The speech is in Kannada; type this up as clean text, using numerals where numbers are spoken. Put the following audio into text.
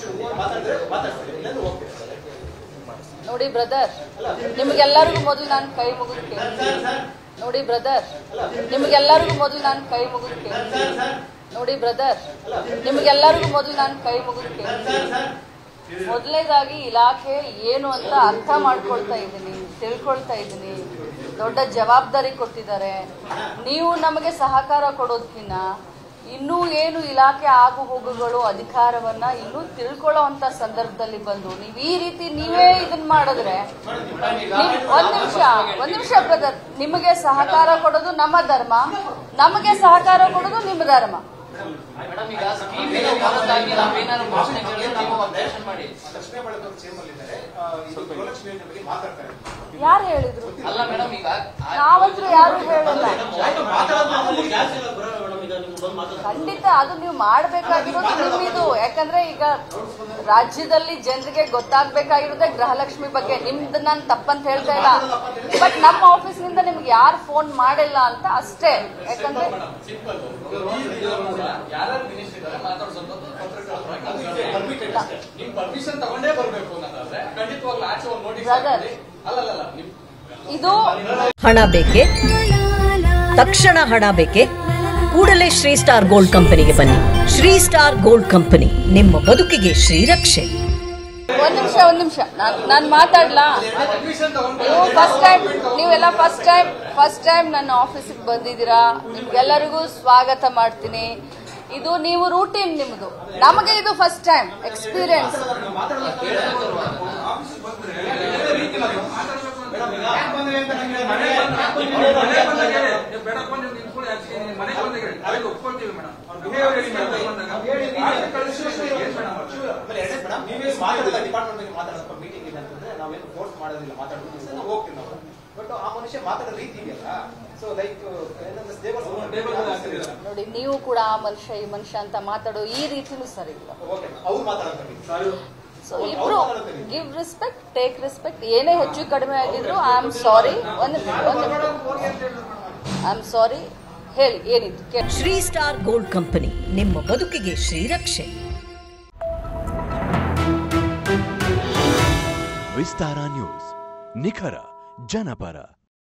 ನೋಡಿ ಬ್ರದರ್, ನಿಮಗೆಲ್ಲರಿಗೂ ಮೊದಲು ನಾನು ಕೈ ಮುಗಿದು ನೋಡಿ ಬ್ರದರ್, ನಿಮಗೆಲ್ಲರಿಗೂ ಮೊದಲು ನಾನು ಕೈ ಮುಗಿದು ನೋಡಿ ಬ್ರದರ್, ನಿಮಗೆಲ್ಲರಿಗೂ ಮೊದಲು ನಾನು ಕೈ ಮುಗಿದು ಮೊದಲನೇದಾಗಿ ಇಲಾಖೆ ಏನು ಅಂತ ಅರ್ಥ ಮಾಡ್ಕೊಳ್ತಾ ಇದ್ದೀನಿ, ತಿಳ್ಕೊಳ್ತಾ ಇದ್ದೀನಿ. ದೊಡ್ಡ ಜವಾಬ್ದಾರಿ ಕೊಟ್ಟಿದ್ದಾರೆ. ನೀವು ನಮಗೆ ಸಹಕಾರ ಕೊಡೋದಕ್ಕಿಂತ ಇನ್ನೂ ಏನು ಇಲಾಖೆ ಆಗು ಹೋಗುಗಳು ಅಧಿಕಾರವನ್ನ ಇನ್ನೂ ತಿಳ್ಕೊಳ್ಳೋಂತ ಸಂದರ್ಭದಲ್ಲಿ ಬಂದು ನೀವು ಈ ರೀತಿ ನೀವೇ ಇದನ್ನ ಮಾಡಿದ್ರೆ ಒಂದ್ ನಿಮಿಷ ಬ್ರದರ್, ನಿಮಗೆ ಸಹಕಾರ ಕೊಡೋದು ನಮ್ಮ ಧರ್ಮ, ನಮಗೆ ಸಹಕಾರ ಕೊಡೋದು ನಿಮ್ಮ ಧರ್ಮ. ಯಾರು ಹೇಳಿದ್ರು? ನಾವಂತೂ ಯಾರು ಹೇಳಲ್ಲ. ಖಂಡಿತ ಅದು ನೀವು ಮಾಡಬೇಕಾಗಿರೋದು ನಿಮ್ಮಿದು. ಯಾಕಂದ್ರೆ ಈಗ ರಾಜ್ಯದಲ್ಲಿ ಜನರಿಗೆ ಗೊತ್ತಾಗಬೇಕಾಗಿರೋದೇ ಗೃಹಲಕ್ಷ್ಮಿ ಬಗ್ಗೆ. ನಿಮ್ದು ನಾನು ತಪ್ಪಂತ ಹೇಳ್ತಾ ಇಲ್ಲ, ಬಟ್ ನಮ್ಮ ಆಫೀಸ್ ನಿಂದ ನಿಮ್ಗೆ ಯಾರು ಫೋನ್ ಮಾಡಿಲ್ಲ ಅಂತ ಅಷ್ಟೇ. ಯಾಕಂದ್ರೆ ಇದು ಹಣ ಬೇಕೆ, ತಕ್ಷಣ ಹಣ ಬೇಕೆ, ಕೂಡಲೇ ಶ್ರೀ ಸ್ಟಾರ್ ಗೋಲ್ಡ್ ಕಂಪನಿಗೆ ಬನ್ನಿ. ಶ್ರೀ ಸ್ಟಾರ್ ಗೋಲ್ಡ್ ಕಂಪನಿ, ನಿಮ್ಮ ಬದುಕಿಗೆ ಶ್ರೀರಕ್ಷೆ. ಒಂದ್ ನಿಮಿಷ ನಾನು ಮಾತಾಡ್ಲಾ? ನೀವು ನೀವೆಲ್ಲ ಫಸ್ಟ್ ಟೈಮ್ ನನ್ನ ಆಫೀಸಿಗೆ ಬಂದಿದ್ದೀರಾ. ನಿಮ್ಗೆಲ್ಲರಿಗೂ ಸ್ವಾಗತ ಮಾಡ್ತೀನಿ. ಇದು ನೀವು ರೂಟೀನ್ ನಿಮ್ದು, ನಮಗೆ ಇದು ಫಸ್ಟ್ ಟೈಮ್ ಎಕ್ಸ್ಪೀರಿಯನ್ಸ್. ನೋಡಿ, ನೀವು ಕೂಡ ಆ ಮನುಷ್ಯ ಈ ಮನುಷ್ಯ ಅಂತ ಮಾತಾಡೋ ಈ ರೀತಿನೂ ಸರಿ ಇಲ್ಲ. ಸೊ ಇಬ್ರು ಗಿವ್ ರೆಸ್ಪೆಕ್ಟ್, ಟೇಕ್ ರೆಸ್ಪೆಕ್ಟ್. ಏನೇ ಹೆಚ್ಚು ಕಡಿಮೆ ಆಗಿದ್ರು I am sorry. I am sorry. ಹೇಳಿ ಏನಿತ್ತು? ಶ್ರೀ ಸ್ಟಾರ್ ಗೋಲ್ಡ್ ಕಂಪನಿ, ನಿಮ್ಮ ಬದುಕಿಗೆ ಶ್ರೀರಕ್ಷೆ. ವಿಸ್ತಾರ ನ್ಯೂಸ್, ನಿಖರ ಜನಪರ.